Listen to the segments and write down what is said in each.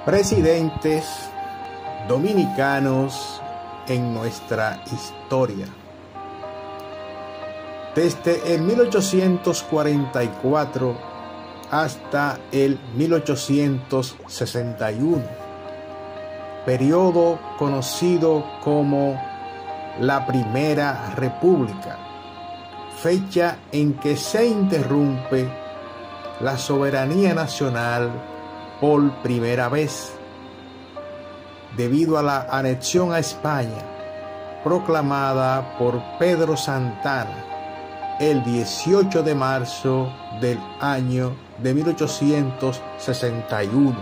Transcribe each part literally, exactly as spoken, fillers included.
Presidentes dominicanos en nuestra historia. Desde el mil ochocientos cuarenta y cuatro hasta el mil ochocientos sesenta y uno, periodo conocido como la Primera República, fecha en que se interrumpe la soberanía nacional por primera vez, debido a la anexión a España proclamada por Pedro Santana el dieciocho de marzo del año de mil ochocientos sesenta y uno.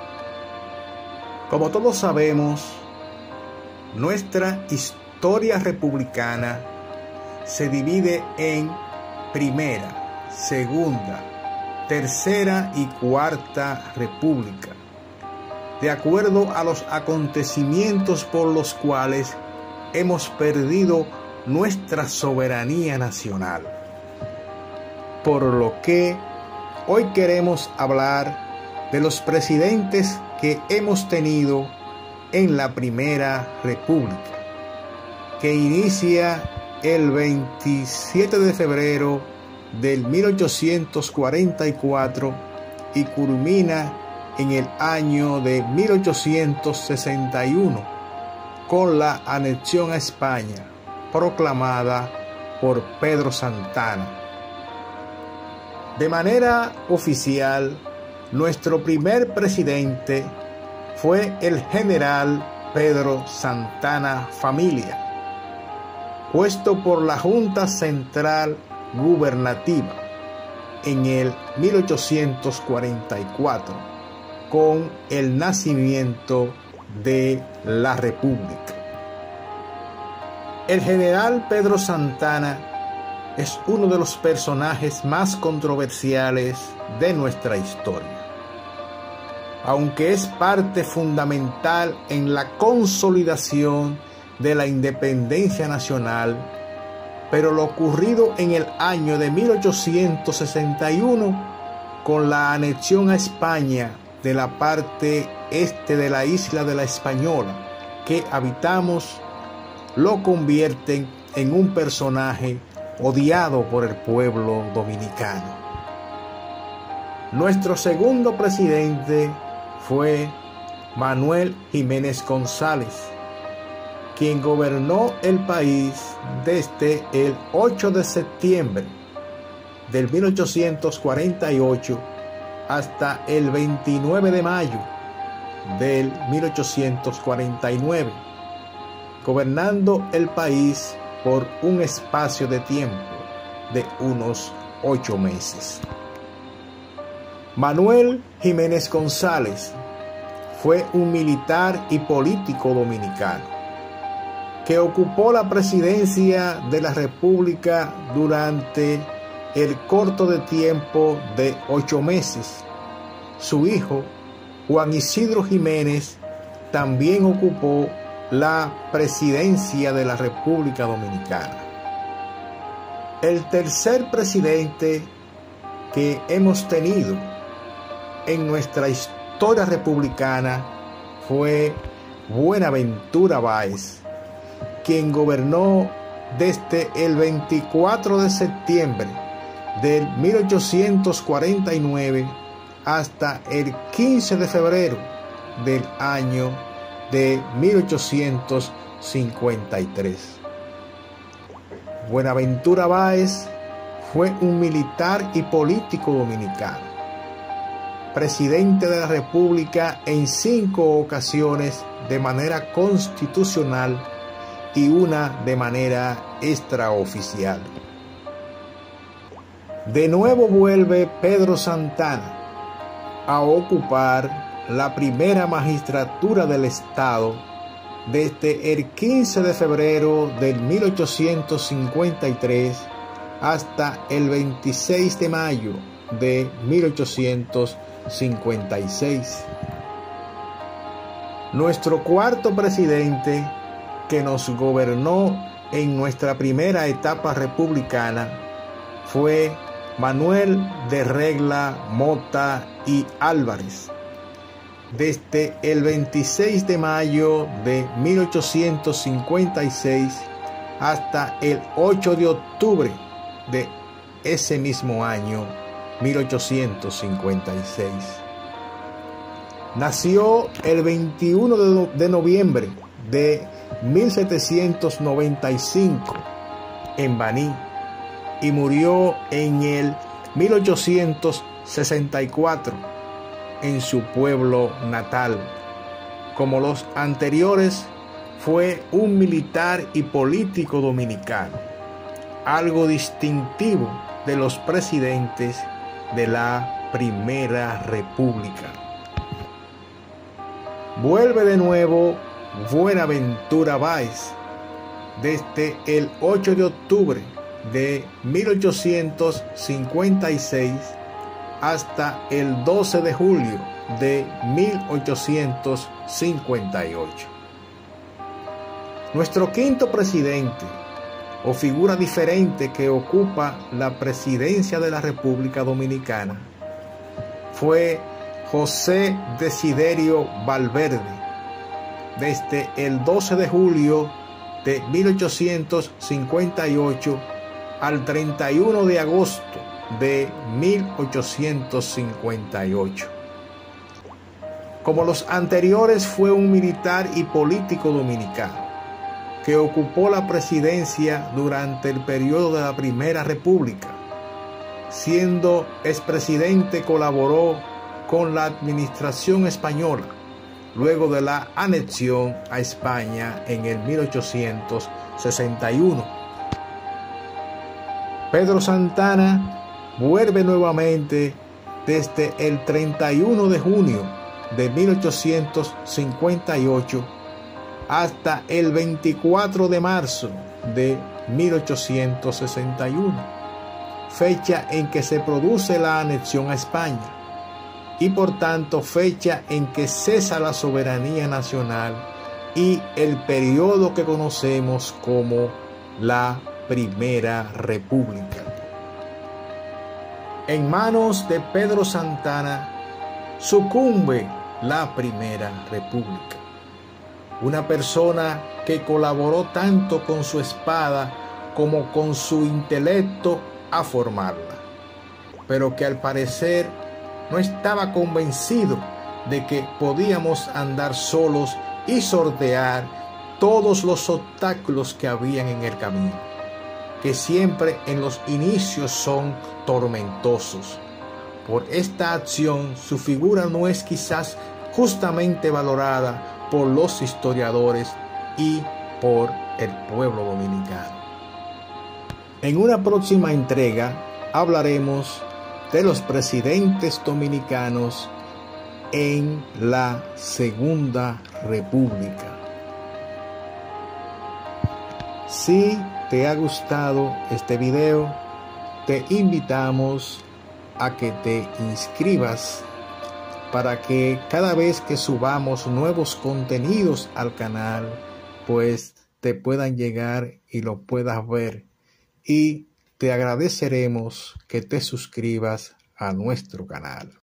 Como todos sabemos, nuestra historia republicana se divide en Primera, Segunda, Tercera y Cuarta República, de acuerdo a los acontecimientos por los cuales hemos perdido nuestra soberanía nacional. Por lo que hoy queremos hablar de los presidentes que hemos tenido en la Primera República, que inicia el veintisiete de febrero del mil ochocientos cuarenta y cuatro y culmina en el año de mil ochocientos sesenta y uno con la anexión a España proclamada por Pedro Santana. De manera oficial, nuestro primer presidente fue el general Pedro Santana Familia, puesto por la Junta Central Gubernativa en el mil ochocientos cuarenta y cuatro, con el nacimiento de la República. El general Pedro Santana es uno de los personajes más controversiales de nuestra historia, aunque es parte fundamental en la consolidación de la independencia nacional. Pero lo ocurrido en el año de mil ochocientos sesenta y uno, con la anexión a España de la parte este de la isla de la Española que habitamos, lo convierten en un personaje odiado por el pueblo dominicano. Nuestro segundo presidente fue Manuel Jiménez González, quien gobernó el país desde el ocho de septiembre del mil ochocientos cuarenta y ocho hasta el veintinueve de mayo del mil ochocientos cuarenta y nueve, gobernando el país por un espacio de tiempo de unos ocho meses. Manuel Jiménez González fue un militar y político dominicano que ocupó la presidencia de la República durante el corto de tiempo de ocho meses. Su hijo, Juan Isidro Jiménez, también ocupó la presidencia de la República Dominicana. El tercer presidente que hemos tenido en nuestra historia republicana fue Buenaventura Báez, quien gobernó desde el veinticuatro de septiembre del mil ochocientos cuarenta y nueve hasta el quince de febrero del año de mil ochocientos cincuenta y tres. Buenaventura Báez fue un militar y político dominicano, presidente de la República en cinco ocasiones de manera constitucional y una de manera extraoficial. De nuevo vuelve Pedro Santana a ocupar la primera magistratura del Estado desde el quince de febrero del mil ochocientos cincuenta y tres hasta el veintiséis de mayo de mil ochocientos cincuenta y seis. Nuestro cuarto presidente, que nos gobernó en nuestra primera etapa republicana, fue Manuel de Regla Mota y Álvarez, desde el veintiséis de mayo de mil ochocientos cincuenta y seis hasta el ocho de octubre de ese mismo año, mil ochocientos cincuenta y seis. Nació el veintiuno de noviembre de mil setecientos noventa y cinco en Baní y murió en el mil ochocientos sesenta y cuatro en su pueblo natal. Como los anteriores, fue un militar y político dominicano, algo distintivo de los presidentes de la Primera República. Vuelve de nuevo Buenaventura Báez desde el ocho de octubre de mil ochocientos cincuenta y seis hasta el doce de julio de mil ochocientos cincuenta y ocho. Nuestro quinto presidente, o figura diferente que ocupa la presidencia de la República Dominicana, fue José Desiderio Valverde, desde el doce de julio de mil ochocientos cincuenta y ocho al treinta y uno de agosto de mil ochocientos cincuenta y ocho. Como los anteriores, fue un militar y político dominicano que ocupó la presidencia durante el periodo de la Primera República. Siendo expresidente, colaboró con la administración española luego de la anexión a España en el mil ochocientos sesenta y uno. Pedro Santana vuelve nuevamente desde el treinta y uno de junio de mil ochocientos cincuenta y ocho hasta el veinticuatro de marzo de mil ochocientos sesenta y uno, fecha en que se produce la anexión a España y por tanto fecha en que cesa la soberanía nacional y el periodo que conocemos como la Primera República. En manos de Pedro Santana sucumbe la Primera República. Una persona que colaboró tanto con su espada como con su intelecto a formarla, pero que al parecer no estaba convencido de que podíamos andar solos y sortear todos los obstáculos que habían en el camino, que siempre en los inicios son tormentosos. Por esta acción, su figura no es quizás justamente valorada por los historiadores y por el pueblo dominicano. En una próxima entrega hablaremos de los presidentes dominicanos en la Segunda República. Si te ha gustado este video, te invitamos a que te inscribas para que cada vez que subamos nuevos contenidos al canal, pues te puedan llegar y lo puedas ver. Y te agradeceremos que te suscribas a nuestro canal.